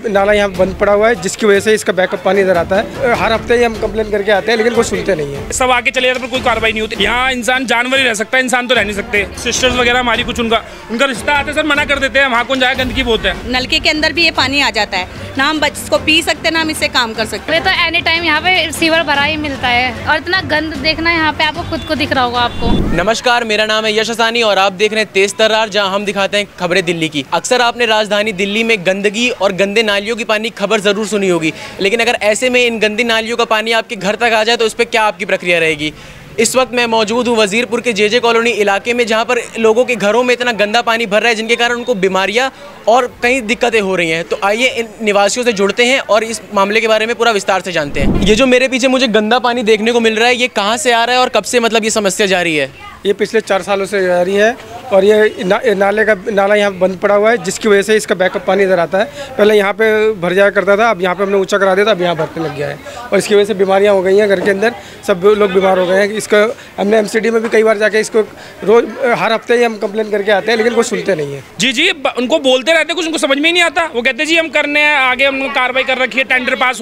नाला यहाँ बंद पड़ा हुआ है, जिसकी वजह से इसका बैकअप पानी इधर आता है। हर हफ्ते ही हम कंप्लेन करके आते हैं, लेकिन कोई सुनते नहीं है। सब आगे चले जाते पर कोई कार्रवाई नहीं होती। यहाँ इंसान जानवर ही रह सकता है, इंसान तो रह नहीं सकते। सिस्टर्स वगैरह हमारी कुछ उनका रिश्ता आते सर मना कर देते हैं, वहाँ कौन जाए, गंदगी बहुत है। नलके के अंदर भी ये पानी आ जाता है, ना हम इसको पी सकते ना हम इससे काम कर सकते हैं। तो एनी टाइम यहाँ पे सीवर भरा ही मिलता है और इतना गंद देखना यहाँ पे आपको खुद को दिख रहा होगा आपको। नमस्कार, मेरा नाम है यश असानी और आप देख रहे हैं तेज तर्रार, जहां हम दिखाते हैं खबरें दिल्ली की। अक्सर आपने राजधानी दिल्ली में गंदगी और गंदे नालियों की पानी खबर ज़रूर सुनी होगी, लेकिन अगर ऐसे में इन गंदी नालियों का पानी आपके घर तक आ जाए तो उस पर क्या आपकी प्रक्रिया रहेगी। इस वक्त मैं मौजूद हूँ वजीरपुर के जेजे कॉलोनी इलाके में, जहाँ पर लोगों के घरों में इतना गंदा पानी भर रहा है जिनके कारण उनको बीमारियाँ और कई दिक्कतें हो रही हैं। तो आइए इन निवासियों से जुड़ते हैं और इस मामले के बारे में पूरा विस्तार से जानते हैं। ये जो मेरे पीछे मुझे गंदा पानी देखने को मिल रहा है, ये कहाँ से आ रहा है और कब से मतलब ये समस्या जारी है? ये पिछले 4 सालों से जारी है और ये नाला यहाँ बंद पड़ा हुआ है, जिसकी वजह से इसका बैकअप पानी इधर आता है। पहले यहाँ पे भर जाया करता था, अब यहाँ पे हमने ऊंचा करा दिया था, अब यहाँ भरने लग गया है और इसकी वजह से बीमारियाँ हो गई हैं। घर के अंदर सब लोग बीमार हो गए हैं। इसका हमने MCD में भी कई बार जाके इसको रोज हर हफ्ते ही हम कंप्लेन करके आते हैं, लेकिन कोई सुनते नहीं है। जी उनको बोलते रहते हैं, कुछ उनको समझ में ही नहीं आता। वो कहते हैं जी हम करने हैं, आगे हमने कार्रवाई कर रखी है, टेंडर पास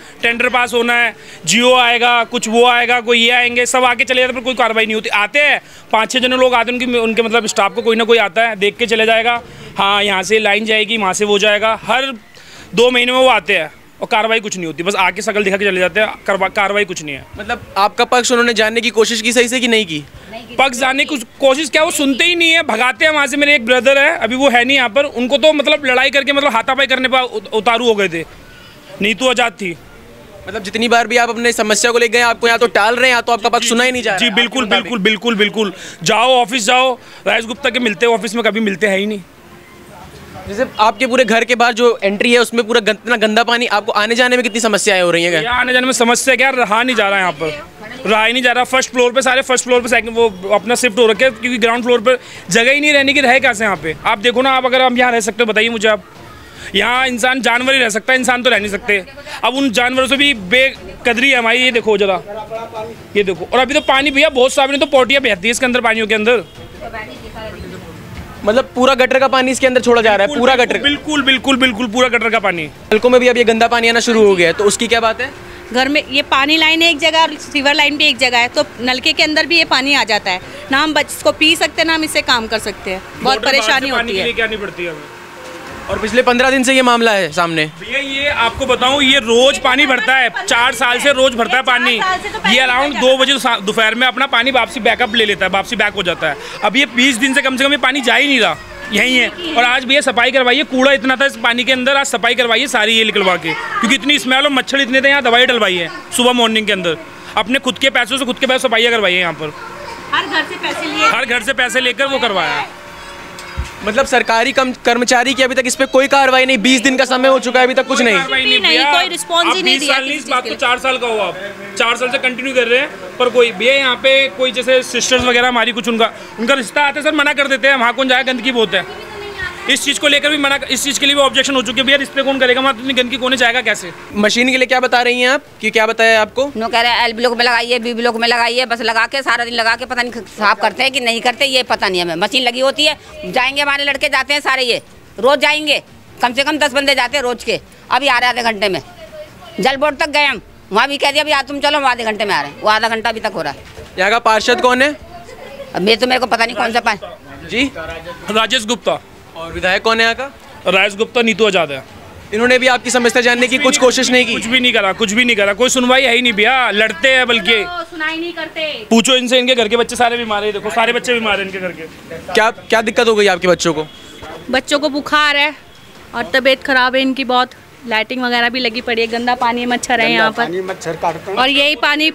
होना है, जियो आएगा, कुछ वो आएगा, कोई ये आएंगे, सब आगे चले जाते पर कोई कार्रवाई नहीं होती। आते हैं 5-6 जने लोग आते हैं, उनके मतलब स्टाफ को कोई ना कोई आता है, देख के चले जाएगा, हाँ यहाँ से लाइन जाएगी, वहाँ से वो जाएगा। हर 2 महीने में वो आते हैं और कार्रवाई कुछ नहीं होती, बस आके शकल दिखा के चले जाते हैं, कार्रवाई कुछ नहीं है। मतलब आपका पक्ष उन्होंने जानने की कोशिश की सही से कि नहीं की? पक्ष जानने की कोशिश क्या, वो सुनते ही नहीं है, भगाते हैं वहाँ से। मेरे एक ब्रदर है, अभी वो है नहीं यहाँ पर, उनको तो मतलब लड़ाई करके मतलब हाथापाई करने पर उतारू हो गए थे, नीतू आजाद थी। मतलब जितनी बार भी आप अपने समस्या को ले गए, आपको यहाँ तो टाल रहे हैं, या तो आपका पक्ष सुना ही नहीं जा रहा। जी बिल्कुल जाओ ऑफिस जाओ, राजेश गुप्ता के मिलते हैं ऑफिस में, कभी मिलते हैं ही नहीं। जैसे आपके पूरे घर के बाहर जो एंट्री है उसमें पूरा इतना गंदा पानी, आपको आने जाने में कितनी समस्याएं हो रही हैं? आने जाने में समस्या क्या, रहा नहीं जा रहा है यहाँ पर, रहा ही नहीं जा रहा। फर्स्ट फ्लोर पे सेकंड वो अपना शिफ्ट हो रखे, क्योंकि ग्राउंड फ्लोर पर जगह ही नहीं रहने की, रहे कैसे यहाँ पे? आप देखो ना, आप अगर हम यहाँ रह सकते हो बताइए मुझे आप। यहाँ इंसान जानवर ही रह सकता है, इंसान तो रह नहीं सकते। अब उन जानवरों से भी बेकदरी है हमारी। ये देखो जरा, ये देखो। और अभी तो पानी भैया बहुत साफ, नहीं तो पोटियाँ बहती है इसके अंदर, पानियों के अंदर। मतलब पूरा गटर का पानी इसके अंदर छोड़ा जा रहा है, पूरा गटर? बिल्कुल पूरा गटर का पानी। नलकों में भी अब ये गंदा पानी आना शुरू हो गया है, तो उसकी क्या बात है? घर में ये पानी लाइन एक जगह और सीवर लाइन भी एक जगह है, तो नलके के अंदर भी ये पानी आ जाता है, ना हम इसको पी सकते ना हम इससे काम कर सकते हैं। बहुत परेशानी होती है, क्या नहीं पड़ती है हमें। और पिछले 15 दिन से ये मामला है सामने। भैया ये आपको बताऊं, ये रोज पानी भरता है, 4 साल से रोज भरता है पानी। ये अराउंड 2 बजे दोपहर में अपना पानी वापसी बैकअप ले लेता है, वापसी बैक हो जाता है। अब ये 20 दिन से कम ये पानी जा ही नहीं रहा, यही है। और आज भैया सफाई करवाइए, कूड़ा इतना था इस पानी के अंदर, आज सफाई करवाइए सारी ये निकलवा के, क्योंकि इतनी स्मेल और मच्छर इतने थे। यहाँ दवाई डलवाई है सुबह मॉर्निंग के अंदर, अपने खुद के पैसों से खुद के पैसे सफाइयाँ करवाइए यहाँ पर। हर घर से पैसे लेकर वो करवाया। मतलब सरकारी कर्मचारी की अभी तक इस पे कोई कार्रवाई नहीं? 20 दिन का समय हो चुका है, अभी तक कुछ नहीं, कोई रिस्पॉन्स ही नहीं दिया। इस बात को 4 साल का हुआ, आप 4 साल से कंटिन्यू कर रहे हैं, पर कोई भैया यहाँ पे कोई जैसे सिस्टर्स वगैरह हमारी कुछ उनका रिश्ता आते सर मना कर देते हैं, वहाँ कौन जाए, गंदगी बहुत है। इस चीज़ को लेकर भी मना, इस चीज़ के लिए भी ऑब्जेक्शन हो चुके हैं, भैया इस पे कौन करेगा, वहाँ इतनी गंदगी कौन जाएगा कैसे? मशीन के लिए क्या बता रही हैं आप, कि क्या बताया आपको? नो कह रहे हैं L ब्लॉक में लगाइए, B ब्लॉक में लगाइए, बस लगा के सारा दिन लगा के पता नहीं साफ करते हैं कि नहीं करते, ये पता नहीं हमें। मशीन लगी होती है, जाएंगे हमारे लड़के जाते हैं सारे, ये रोज जाएंगे, कम से कम 10 बंदे जाते हैं रोज के। अभी आ रहे आधे घंटे में, जल बोर्ड तक गए हम, वहाँ भी कह दिया अभी तुम चलो, हम आधे घंटे में आ रहे हैं, वो आधा घंटा अभी तक हो रहा है। यहाँ का पार्षद कौन है? अब मेरे को पता नहीं कौन सा जी, राजेश गुप्ता। और विधायक कौन है यहाँ का? राजेश गुप्ता, नीतू आजाद है। इन्होंने भी आपकी समस्या जानने की कुछ कोशिश नहीं की? कुछ भी नहीं करा, कोई सुनवाई है ही नहीं भैया, लड़ते हैं बल्कि सुनाई नहीं करते। पूछो इनसे, इनके घर के बच्चे सारे बीमार है, देखो सारे बच्चे बीमार हैं इनके घर के। क्या दिक्कत हो गई आपके बच्चों को? बच्चों को बुखार है और तबीयत खराब है इनकी बहुत, लाइटिंग वगैरह भी लगी पड़ी है, गंदा पानी है, मच्छर है यहाँ पर, मच्छर काटते हैं और यही पानी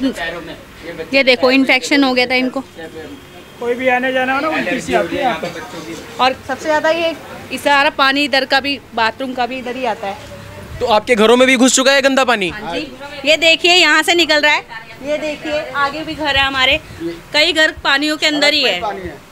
ये देखो इन्फेक्शन हो गया था इनको। कोई भी आने जाना हो ना उल्टी सी आती है। और सबसे ज़्यादा ये सारा पानी इधर का भी, बाथरूम का भी इधर ही आता है। तो आपके घरों में भी घुस चुका है गंदा पानी? हाँ जी, ये देखिए यहाँ से निकल रहा है, ये देखिए आगे भी घर है हमारे, कई घर पानियों के अंदर ही है।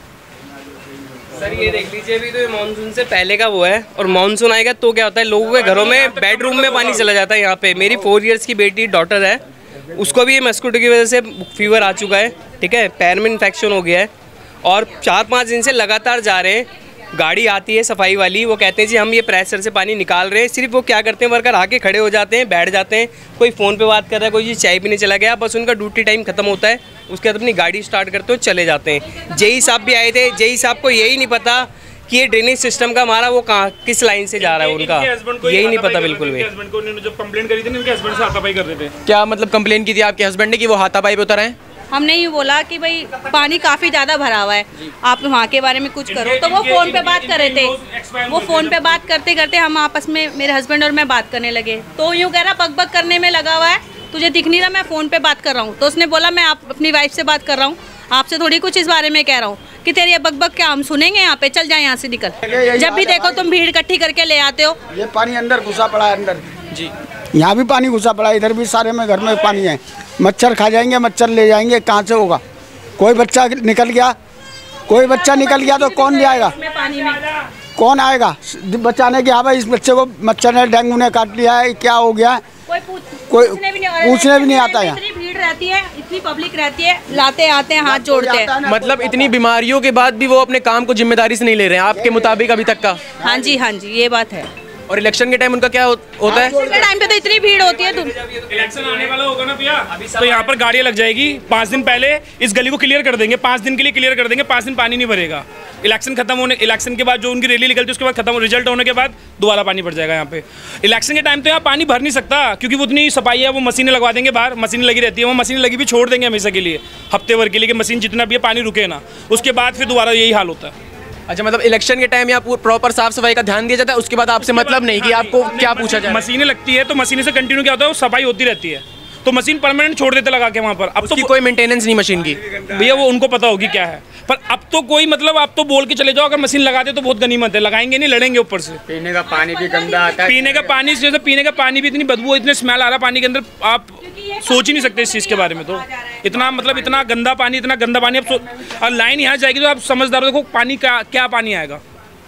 सर ये देख लीजिए, अभी तो ये मानसून से पहले का वो है, और मानसून आएगा तो क्या होता है, लोगों के घरों में बेडरूम में पानी चला जाता है। यहाँ पे मेरी 4 इयर्स की बेटी डॉटर है, उसको भी मस्किटो की वजह से फीवर आ चुका है, ठीक है, पैर में इन्फेक्शन हो गया है, और 4-5 दिन से लगातार जा रहे हैं। गाड़ी आती है सफाई वाली, वो कहते हैं जी हम ये प्रेशर से पानी निकाल रहे हैं। सिर्फ वो क्या करते हैं, वर्कर आके खड़े हो जाते हैं, बैठ जाते हैं, कोई फ़ोन पे बात कर रहा है, कोई जी चाय पीने चला गया, बस उनका ड्यूटी टाइम खत्म होता है, उसके बाद अपनी गाड़ी स्टार्ट करते हो चले जाते हैं। जेई साहब भी आए थे, जेई साहब को यही नहीं पता कि ये ड्रेनेज सिस्टम का हमारा वो कहाँ किस लाइन से जा रहा है, उनका यही नहीं पता बिल्कुल भी। हस्बैंड को उन्होंने जब कंप्लेंट करी थी उनके हस्बैंड से हाथापाई कर रहे थे। क्या मतलब कंप्लेन की थी आपके हस्बैंड ने कि वो हाथापाई पे उतर आए? हमने ये बोला कि भाई पानी काफ़ी ज़्यादा भरा हुआ है, आप वहाँ के बारे में कुछ करो। तो वो फ़ोन पे बात कर रहे थे, वो फ़ोन पे बात करते करते हम आपस में, मेरे हस्बैंड और मैं बात करने लगे। तो यूँ कह रहा बक करने में लगा हुआ है, तुझे दिख नहीं रहा मैं फ़ोन पे बात कर रहा हूँ। तो उसने बोला मैं अपनी वाइफ से बात कर रहा हूँ, आपसे थोड़ी कुछ इस बारे में कह रहा हूँ कि तेरी ये बक क्या हम सुनेंगे यहाँ पे, चल जाए यहाँ से निकल। जब भी देखो तुम भीड़ इकट्ठी करके ले आते हो। ये पानी अंदर घुसा पड़ा है, अंदर जी यहाँ भी पानी घुसा पड़ा है, इधर भी सारे में घर में पानी है। मच्छर खा जाएंगे, मच्छर ले जाएंगे, कहाँ से होगा? कोई बच्चा निकल गया, कोई बच्चा निकल गया तो कौन ले आएगा? कौन आएगा बचाने के? हाँ भाई इस बच्चे को मच्छर ने, डेंगू ने काट लिया है, क्या हो गया? कोई पूछने भी नहीं आता है। इतनी भीड़ रहती है, इतनी पब्लिक रहती है, लाते आते हैं, हाथ जोड़ते हैं। मतलब इतनी बीमारियों के बाद भी वो अपने काम को जिम्मेदारी से नहीं ले रहे हैं आपके मुताबिक अभी तक का? हाँ जी हाँ जी, ये बात है। और इलेक्शन के टाइम उनका क्या होता है? इलेक्शन के टाइम पे तो इतनी भीड़ होती है। इलेक्शन आने वाला होगा ना भैया, तो यहाँ पर गाड़ियाँ लग जाएगी। 5 दिन पहले इस गली को क्लियर कर देंगे, 5 दिन के लिए क्लियर कर देंगे, 5 दिन पानी नहीं भरेगा। इलेक्शन खत्म होने, इलेक्शन के बाद जो उनकी रैली निकलती है उसके बाद खत्म, रिजल्ट होने के बाद दोबारा पानी भर जाएगा यहाँ पे। इलेक्शन के टाइम तो यहाँ पानी भर नहीं सकता, क्योंकि वो उतनी सफाई है, वो मशीनें लगवा देंगे बाहर, मशीन लगी रहती है, वो मशीन लगी भी छोड़ देंगे हमेशा के लिए, हफ्ते भर के लिए, कि मशीन जितना भी है पानी रुके ना, उसके बाद फिर दोबारा यही हाल होता है। अच्छा, मतलब इलेक्शन के टाइम यहाँ प्रॉपर साफ सफाई का ध्यान दिया जाता है, उसके बाद आपसे मतलब नहीं कि आपको क्या पूछा जाए? मशीनें लगती है तो मशीन से कंटिन्यू क्या होता है, वो सफाई होती रहती है, तो मशीन परमानेंट छोड़ देते लगा के वहाँ पर। अब तो कोई मेंटेनेंस नहीं मशीन की भैया, वो उनको पता होगी क्या है, पर अब तो कोई मतलब आप तो बोल के चले जाओ, अगर मशीन लगाते तो बहुत गनीमत है, लगाएंगे नहीं लड़ेंगे ऊपर से। पीने का पानी भी गंदा आता है, पीने का पानी जैसे पीने का पानी भी इतनी बदबू, इतने स्मेल आ रहा पानी के अंदर, आप सोच ही नहीं सकते इस चीज़ के बारे में। तो इतना मतलब इतना गंदा पानी, इतना गंदा पानी, अब लाइन यहाँ जाएगी तो आप समझदार हो, देखो पानी का क्या पानी आएगा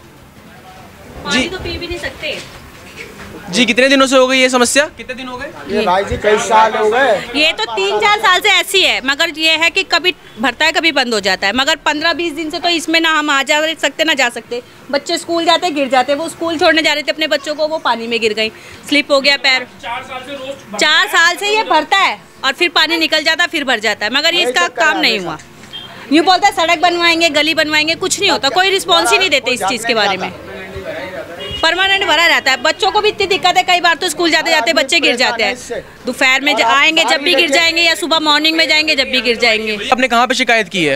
जी, तो पी भी नहीं सकते जी। कितने दिनों से हो गई ये समस्या? कितने दिन हो गए? ये भाई जी कई साल हो गए। ये तो 3-4 साल से ऐसी है, मगर ये है कि कभी भरता है कभी बंद हो जाता है। मगर 15-20 दिन से तो इसमें ना हम आ जा सकते ना जा सकते। बच्चे स्कूल जाते गिर जाते, वो स्कूल छोड़ने जा रहे थे अपने बच्चों को, वो पानी में गिर गई, स्लिप हो गया पैर। 4 साल से ये भरता है और फिर पानी निकल जाता है, फिर भर जाता है, मगर इसका काम नहीं हुआ। यूँ बोलता है सड़क बनवाएंगे, गली बनवाएंगे, कुछ नहीं होता, कोई रिस्पॉन्स ही नहीं देते इस चीज़ के बारे में। परमानेंट भरा रहता है। बच्चों को भी इतनी दिक्कत है, कई बार तो स्कूल जाते जाते बच्चे गिर जाते हैं, दोपहर में आएंगे जब भी गिर जाएंगे, या सुबह मॉर्निंग में जाएंगे जब भी गिर जाएंगे। आपने कहाँ पे शिकायत की है?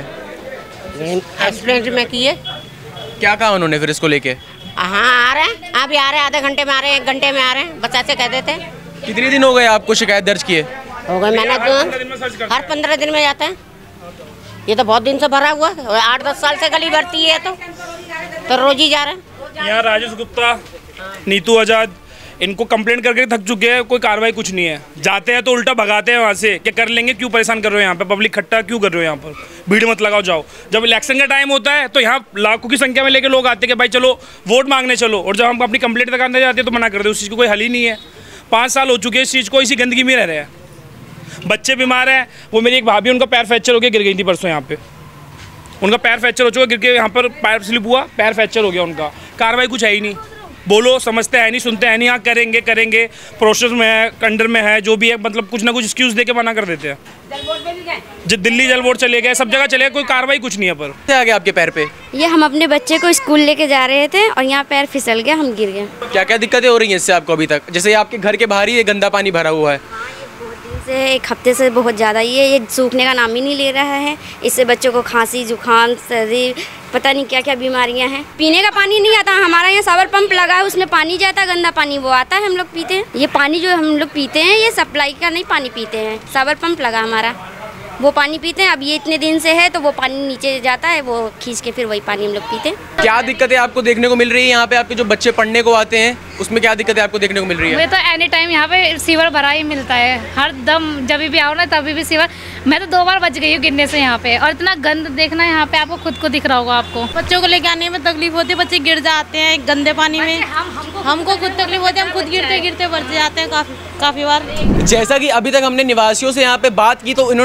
एक्सीडेंट में की है। क्या कहा उन्होंने फिर इसको लेके? हाँ आ रहे हैं, अभी आ रहे हैं, आधे घंटे में आ रहे हैं, 1 घंटे में आ रहे हैं, बच्चा से कह देते हैं। कितने दिन हो गए आपको शिकायत दर्ज किए? हो गए, मैंने तो हर 15 दिन में जाते हैं। ये तो बहुत दिन से भरा हुआ, 8-10 साल से गली भरती है, तो रोज ही जा रहे हैं। यहाँ राजेश गुप्ता, नीतू आजाद, इनको कंप्लेंट करके थक चुके हैं, कोई कार्रवाई कुछ नहीं है। जाते हैं तो उल्टा भगाते हैं वहाँ से, क्या कर लेंगे, क्यों परेशान कर रहे हो यहाँ पे, पब्लिक इकट्ठा क्यों कर रहे हो यहाँ पर, भीड़ मत लगाओ, जाओ। जब इलेक्शन का टाइम होता है तो यहाँ लाखों की संख्या में लेके लोग आते हैं कि भाई चलो वोट मांगने चलो, और जब हम अपनी कंप्लेंट लगाने जाते हैं तो मना कर दे, उस चीज़ को कोई हल ही नहीं है। 5 साल हो चुके हैं इस चीज़ को, इसी गंदगी में रह रहे हैं, बच्चे बीमार हैं। वो मेरी एक भाभी, उनका पैर फ्रैक्चर हो गया, गिर गई थी परसों यहाँ पे, उनका पैर फ्रैक्चर हो चुका, गिर के यहाँ पर पैर स्लिप हुआ, पैर फ्रैक्चर हो गया उनका। कार्रवाई कुछ है ही नहीं, बोलो समझते हैं नहीं, सुनते हैं नहीं। हाँ करेंगे प्रोसेस में है, अंडर में है, जो भी है, मतलब कुछ ना कुछ एक्सक्यूज़ दे के मना कर देते हैं। दिल्ली जल बोर्ड चले गए, सब जगह चले गए, कोई कार्रवाई कुछ नहीं है। पर क्या आ गया आपके पैर पे? ये हम अपने बच्चे को स्कूल लेके जा रहे थे और यहाँ पैर फिसल गया, हम गिर गए। क्या क्या दिक्कतें हो रही हैं इससे आपको अभी तक? जैसे आपके घर के बाहर ही ये गंदा पानी भरा हुआ है। से 1 हफ्ते से बहुत ज़्यादा ये सूखने का नाम ही नहीं ले रहा है। इससे बच्चों को खांसी, जुकाम, सर्दी, पता नहीं क्या क्या बीमारियां हैं। पीने का पानी नहीं आता, हमारा यहाँ सावर पंप लगा है, उसमें पानी जाता है, गंदा पानी वो आता है, हम लोग पीते हैं। ये पानी जो हम लोग पीते हैं ये सप्लाई का नहीं पानी पीते हैं, सावर पंप लगा हमारा, वो पानी पीते हैं। अब ये इतने दिन से है तो वो पानी नीचे जाता है, वो खींच के फिर वही पानी हम लोग पीते हैं। क्या दिक्कतें आपको देखने को मिल रही है यहाँ पे? आपके जो बच्चे पढ़ने को आते हैं उसमें क्या दिक्कतें आपको देखने को मिल रही है? मैं तो एनी टाइम यहाँ पे सीवर भरा ही मिलता है, हर दम जब भी आओ ना तभी भी सीवर। मैं तो 2 बार बच गई हूँ गिरने से यहाँ पे, और इतना गंद देखना यहाँ पे आपको खुद को दिख रहा होगा आपको। बच्चों को लेके आने में तकलीफ होती है, बच्चे गिर जाते हैं गंदे पानी में, हमको खुद तकलीफ होती है, हम खुद गिरते बच जाते हैं काफ़ी बार। जैसा कि अभी तक हमने निवासियों से यहाँ पे बात की तो इन्होंने बताया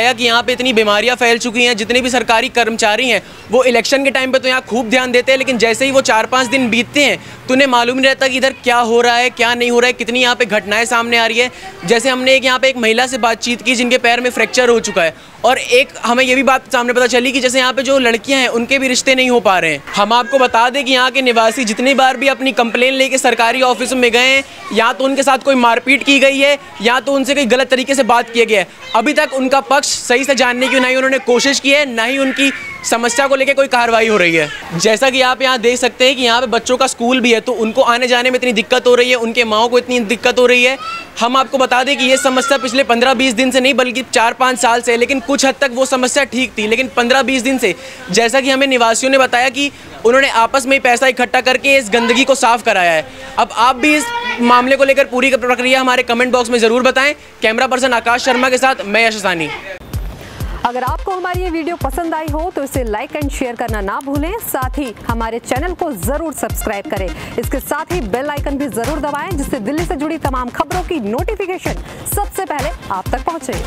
बताया कि यहाँ पे इतनी बीमारियाँ फैल चुकी हैं, जितने भी सरकारी कर्मचारी हैं वो इलेक्शन के टाइम पे तो यहाँ खूब ध्यान देते हैं, लेकिन जैसे ही वो 4-5 दिन बीतते हैं तो उन्हें मालूम नहीं रहता कि इधर क्या हो रहा है क्या नहीं हो रहा है, कितनी यहाँ पे घटनाएं सामने आ रही है। जैसे हमने यहाँ पे एक महिला से बातचीत की जिनके पैर में फ्रैक्चर हो चुका है, और एक हमें ये भी बात सामने पता चली कि जैसे यहाँ पे जो लड़कियां हैं उनके भी रिश्ते नहीं हो पा रहे हैं। हम आपको बता दें कि यहाँ के निवासी जितनी बार भी अपनी कंप्लेन लेके सरकारी ऑफिस में गए हैं, या तो उनके साथ कोई मारपीट की गई है या तो उनसे कोई गलत तरीके से बात किया गया है। अभी तक उनका पक्ष सही से जानने की ना ही उन्होंने कोशिश की है, ना ही उनकी समस्या को लेकर कोई कार्रवाई हो रही है। जैसा कि आप यहाँ देख सकते हैं कि यहाँ पे बच्चों का स्कूल भी है, तो उनको आने जाने में इतनी दिक्कत हो रही है, उनके माओ को इतनी दिक्कत हो रही है। हम आपको बता दें कि ये समस्या पिछले 15-20 दिन से नहीं बल्कि 4-5 साल से है, लेकिन कुछ हद तक वो समस्या ठीक थी, लेकिन 15-20 दिन से जैसा कि हमें निवासियों ने बताया कि उन्होंने आपस में पैसा इकट्ठा करके इस गंदगी को साफ कराया है। अब आप भी इस मामले को लेकर पूरी प्रक्रिया हमारे कमेंट बॉक्स में ज़रूर बताएं। कैमरा पर्सन आकाश शर्मा के साथ मैं यश सानी। अगर आपको हमारी ये वीडियो पसंद आई हो तो इसे लाइक एंड शेयर करना ना भूलें, साथ ही हमारे चैनल को जरूर सब्सक्राइब करें। इसके साथ ही बेल आइकन भी जरूर दबाएं, जिससे दिल्ली से जुड़ी तमाम खबरों की नोटिफिकेशन सबसे पहले आप तक पहुंचे।